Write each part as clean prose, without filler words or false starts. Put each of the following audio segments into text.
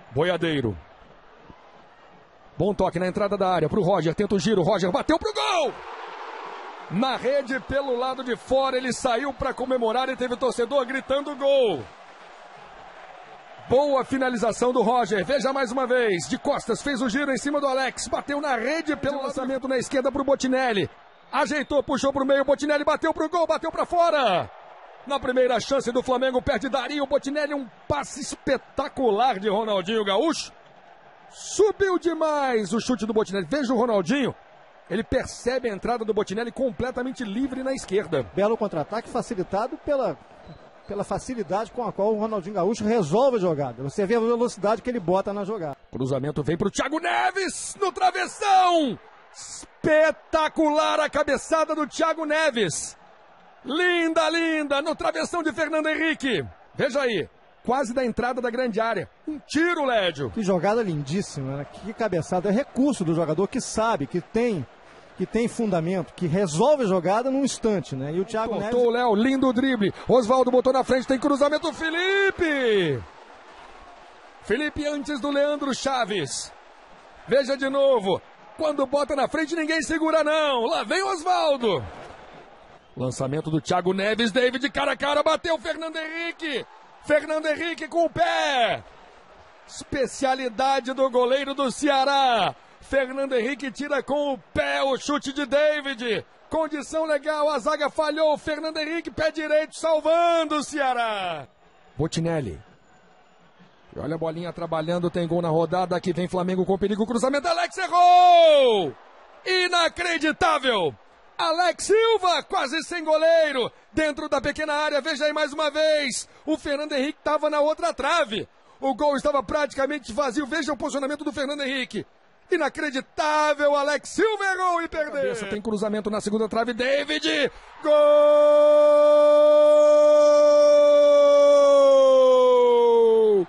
Boiadeiro. Bom toque na entrada da área pro Roger, tenta o giro, Roger bateu pro gol! Na rede, pelo lado de fora, ele saiu para comemorar e teve o torcedor gritando gol. Boa finalização do Roger, veja mais uma vez, de costas, fez o giro em cima do Alex, bateu na rede pelo lançamento na esquerda pro Botinelli. Ajeitou, puxou pro meio, Botinelli bateu pro gol, bateu para fora. Na primeira chance do Flamengo, perde Dario, Botinelli, um passe espetacular de Ronaldinho Gaúcho. Subiu demais o chute do Botinelli, veja o Ronaldinho. Ele percebe a entrada do Botinelli completamente livre na esquerda. Belo contra-ataque facilitado pela facilidade com a qual o Ronaldinho Gaúcho resolve a jogada. Você vê a velocidade que ele bota na jogada. Cruzamento vem para o Thiago Neves no travessão. Espetacular a cabeçada do Thiago Neves. Linda, linda, no travessão de Fernando Henrique. Veja aí, quase da entrada da grande área. Um tiro, Lédio. Que jogada lindíssima, né? Que cabeçada. É recurso do jogador que sabe, que tem fundamento, que resolve a jogada num instante, né? E o Thiago Neves... o Léo, lindo drible. Oswaldo botou na frente, tem cruzamento, Felipe! Felipe antes do Leandro Chaves. Veja de novo. Quando bota na frente, ninguém segura não. Lá vem o Oswaldo. Lançamento do Thiago Neves, David cara a cara, bateu Fernando Henrique. Fernando Henrique com o pé. Especialidade do goleiro do Ceará. Fernando Henrique tira com o pé o chute de David. Condição legal, a zaga falhou. Fernando Henrique, pé direito, salvando o Ceará. Botinelli. E olha a bolinha trabalhando, tem gol na rodada. Aqui vem Flamengo com perigo, cruzamento, Alex errou! Inacreditável! Alex Silva, quase sem goleiro, dentro da pequena área, veja aí mais uma vez. O Fernando Henrique estava na outra trave. O gol estava praticamente vazio, veja o posicionamento do Fernando Henrique. Inacreditável, Alex Silva errou e perdeu. Tem cruzamento na segunda trave, David, gol!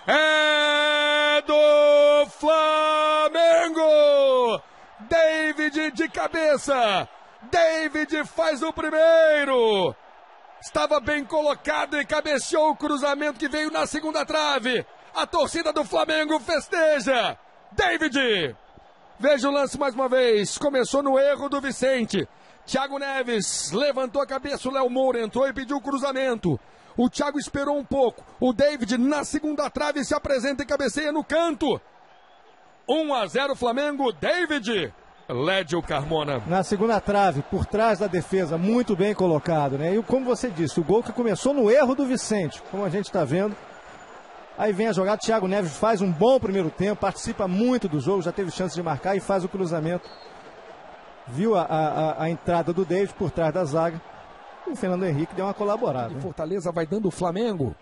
É do Flamengo! David de cabeça, David faz o primeiro. Estava bem colocado e cabeceou o cruzamento que veio na segunda trave. A torcida do Flamengo festeja. David, veja o lance mais uma vez, começou no erro do Vicente. Thiago Neves levantou a cabeça, o Léo Moura entrou e pediu o cruzamento. O Thiago esperou um pouco, o David na segunda trave se apresenta e cabeceia no canto. 1-0 Flamengo, David. Lédio Carmona. Na segunda trave, por trás da defesa, muito bem colocado, né? E como você disse, o gol que começou no erro do Vicente, como a gente está vendo. Aí vem a jogada, Thiago Neves faz um bom primeiro tempo, participa muito do jogo, já teve chance de marcar e faz o cruzamento. Viu a entrada do David por trás da zaga. E o Fernando Henrique deu uma colaborada. Fortaleza vai dando o Flamengo.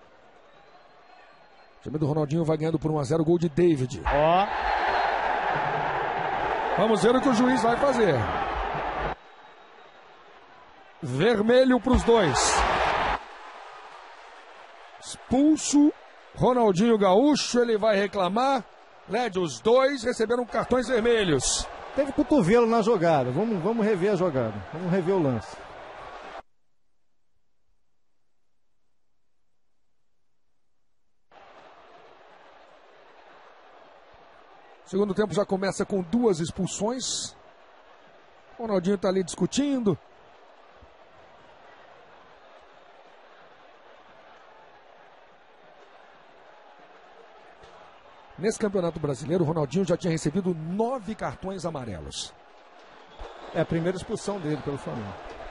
O time do Ronaldinho vai ganhando por 1-0, gol de David. Ó. Vamos ver o que o juiz vai fazer. Vermelho para os dois. Expulso Ronaldinho Gaúcho, ele vai reclamar. Lédio, os dois receberam cartões vermelhos. Teve cotovelo na jogada. Vamos rever a jogada. Vamos rever o lance. Segundo tempo já começa com 2 expulsões. O Ronaldinho está ali discutindo. Nesse Campeonato Brasileiro, o Ronaldinho já tinha recebido 9 cartões amarelos. É a primeira expulsão dele pelo Flamengo.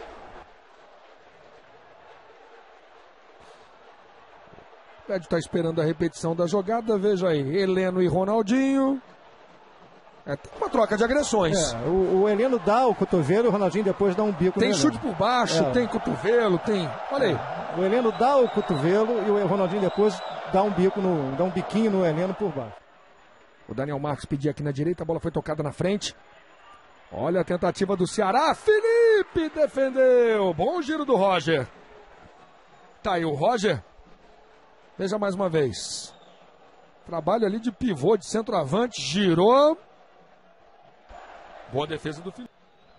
O Lédio está esperando a repetição da jogada. Veja aí, Heleno e Ronaldinho. Tem uma troca de agressões. O Heleno dá o cotovelo, o Ronaldinho depois dá um bico. Tem chute por baixo, tem cotovelo, tem... Olha aí. O Heleno dá o cotovelo e o Ronaldinho depois dá um biquinho no Heleno por baixo. O Daniel Marques pedia aqui na direita, a bola foi tocada na frente. Olha a tentativa do Ceará, Felipe defendeu. Bom giro do Roger. Tá aí o Roger. Veja mais uma vez. Trabalho ali de pivô, de centroavante, girou. Boa defesa do Felipe.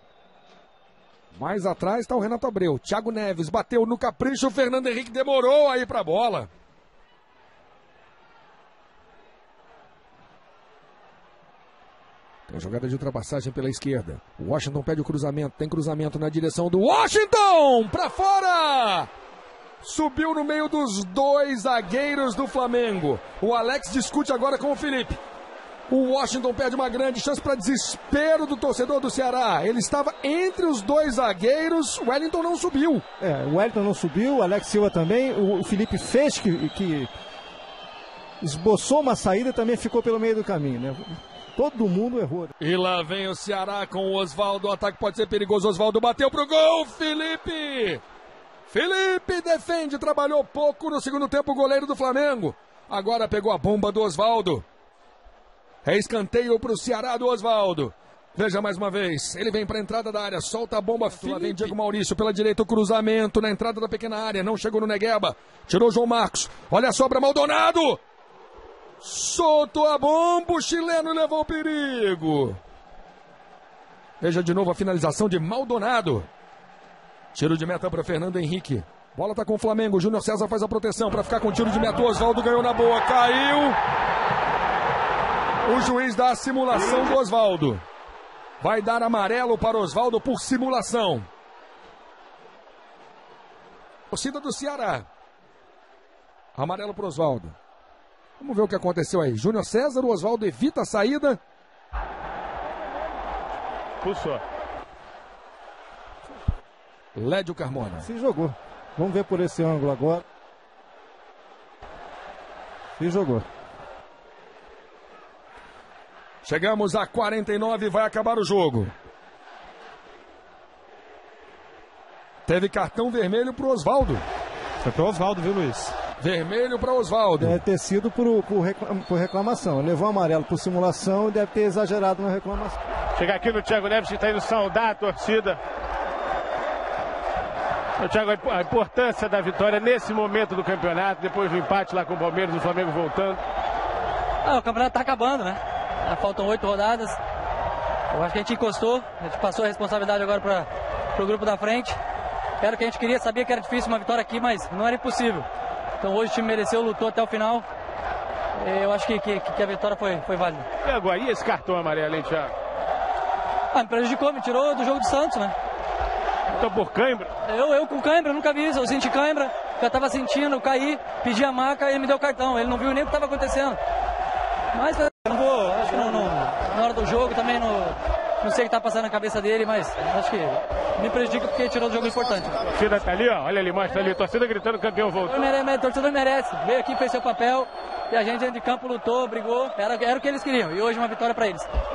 Mais atrás está o Renato Abreu. Thiago Neves bateu no capricho. O Fernando Henrique demorou a ir para a bola. A jogada de ultrapassagem pela esquerda. O Washington pede o cruzamento. Tem cruzamento na direção do Washington. Pra fora! Subiu no meio dos dois zagueiros do Flamengo. O Alex discute agora com o Felipe. O Washington perde uma grande chance para desespero do torcedor do Ceará. Ele estava entre os dois zagueiros. O Wellington não subiu. O Wellington não subiu. O Alex Silva também. O Felipe fez que esboçou uma saída e também ficou pelo meio do caminho, né? Todo mundo errou. E lá vem o Ceará com o Osvaldo. O ataque pode ser perigoso. Osvaldo bateu pro gol. Felipe defende. Trabalhou pouco no segundo tempo o goleiro do Flamengo. Agora pegou a bomba do Osvaldo. É escanteio pro Ceará do Osvaldo. Veja mais uma vez. Ele vem pra entrada da área. Solta a bomba. Lá vem Diego Maurício pela direita. O cruzamento na entrada da pequena área. Não chegou no Negueba. Tirou João Marcos. Olha a sobra. Maldonado. Soltou a bomba, o chileno levou o perigo. Veja de novo a finalização de Maldonado. Tiro de meta para Fernando Henrique. Bola tá com o Flamengo, Júnior César faz a proteção para ficar com o tiro de meta. O Osvaldo ganhou na boa, caiu. O juiz dá a simulação do Osvaldo. Vai dar amarelo para Osvaldo por simulação. Torcida do Ceará. Amarelo para Osvaldo. Vamos ver o que aconteceu aí. Júnior César, o Osvaldo evita a saída. Puxou. Lédio Carmona. Se jogou. Vamos ver por esse ângulo agora. Se jogou. Chegamos a 49 e vai acabar o jogo. Teve cartão vermelho pro Osvaldo. Foi pro Osvaldo, viu, Luiz? Vermelho para Osvaldo. Deve ter sido por reclamação. Levou amarelo por simulação e deve ter exagerado na reclamação. Chegar aqui no Thiago Neves, que está indo saudar a torcida. O Thiago, a importância da vitória nesse momento do campeonato, depois do empate lá com o Palmeiras, o Flamengo voltando. O campeonato está acabando, né? Já faltam 8 rodadas. Eu acho que a gente encostou, a gente passou a responsabilidade agora para o grupo da frente. Era o que a gente queria, sabia que era difícil uma vitória aqui, mas não era impossível. Então hoje o time mereceu, lutou até o final. Eu acho que a vitória foi válida. E agora, e esse cartão amarelo, hein, Thiago? Me prejudicou, me tirou do jogo do Santos, né? Então por cãibra? Eu com cãibra, eu nunca vi isso. Eu senti cãibra, já estava sentindo, eu caí, pedi a maca e ele me deu o cartão. Ele não viu nem o que estava acontecendo. Mas eu não vou, acho que na hora do jogo também não sei o que está passando na cabeça dele, mas acho que me prejudica porque tirou do jogo importante. A torcida tá ali, ó. Olha ali, mostra ali. A torcida gritando, campeão voltou. O torcedor merece. Veio aqui, fez seu papel. E a gente dentro de campo lutou, brigou. Era o que eles queriam. E hoje uma vitória para eles.